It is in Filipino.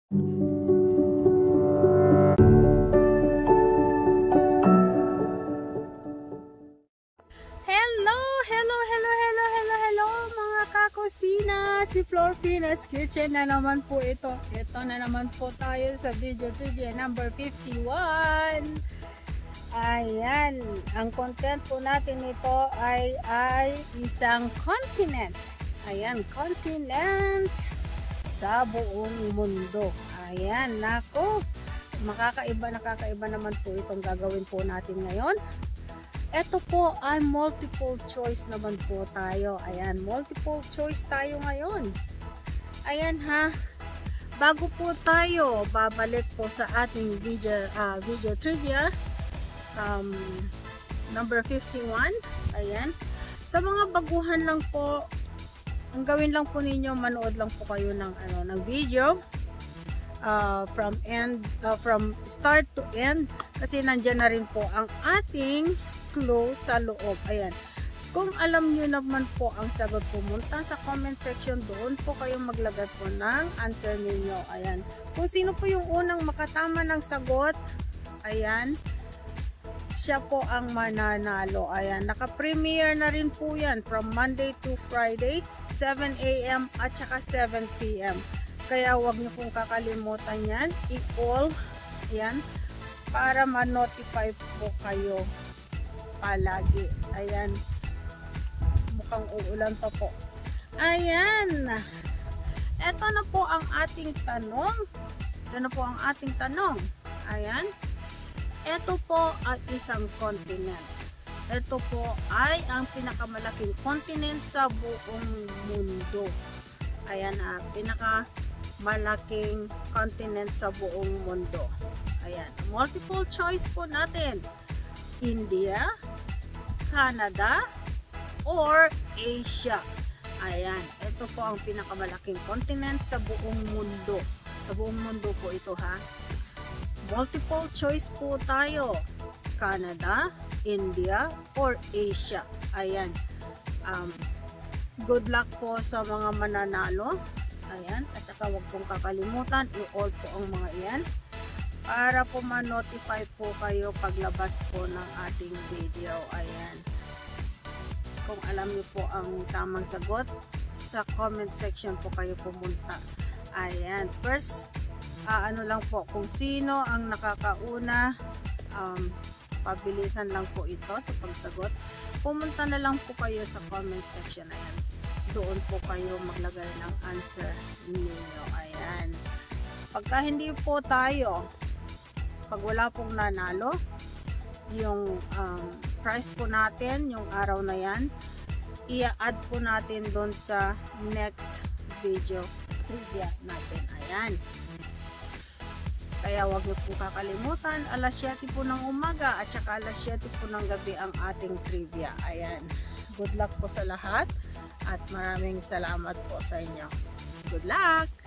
Hello mga kakusina, si Florfinas Kitchen na naman po ito. Ito na naman po tayo sa video trivia number 51. Ayan, ang content po natin ito ay isang continent. Ayan, continent sa buong mundo. Ayan, nako, nakakaiba naman po itong gagawin po natin ngayon. Ito po ay multiple choice naman po tayo. Ayan, multiple choice tayo ngayon. Ayan ha. Bago po tayo babalik po sa ating video trivia number 51. Ayan. Sa mga baguhan lang po, ang gawin lang po ninyo, manood lang po kayo ng video from start to end, kasi nandiyan na rin po ang ating clue sa loob. Ayan. Kung alam nyo naman po ang sagot, pumunta sa comment section, doon po kayong maglagay po ng answer ninyo. Ayan. Kung sino po yung unang makatama ng sagot, ayan, siya po ang mananalo. Ayan. Naka-premiere na rin po yan from Monday to Friday, 7 AM at saka 7 PM. Kaya huwag nyo pong kakalimutan yan. I-all. Ayan. Para ma-notify po kayo palagi. Ayan. Mukhang uulan pa po. Ayan. Ito na po ang ating tanong. Ito na po ang ating tanong. Ayan. Ito po ay isang continent. Ito po ay ang pinakamalaking continent sa buong mundo. Ayan, pinakamalaking continent sa buong mundo. Ayan. Multiple choice po natin. India, Canada, or Asia. Ayan. Ito po ang pinakamalaking continent sa buong mundo. Sa buong mundo po ito ha. Multiple choice po tayo. Canada, India, or Asia. Ayan. Good luck po sa mga mananalo. Ayan. At saka huwag pong kakalimutan, i-all po ang mga iyan, para po ma-notify po kayo paglabas po ng ating video. Ayan. Kung alam niyo po ang tamang sagot, sa comment section po kayo pumunta. Ayan. First, ano lang po, kung sino ang nakakauna, pabilisan lang po ito sa pagsagot. Pumunta na lang po kayo sa comment section. Ayan. Doon po kayo maglagay ng answer ninyo. Ayan. Pagka hindi po tayo, pag wala pong nanalo, yung prize po natin, yung araw na yan, i-add po natin doon sa next video trivia natin. Ayan. Kaya huwag niyo po kakalimutan, alas 7 po ng umaga at saka alas 7 po ng gabi ang ating trivia. Ayan. Good luck po sa lahat at maraming salamat po sa inyo. Good luck!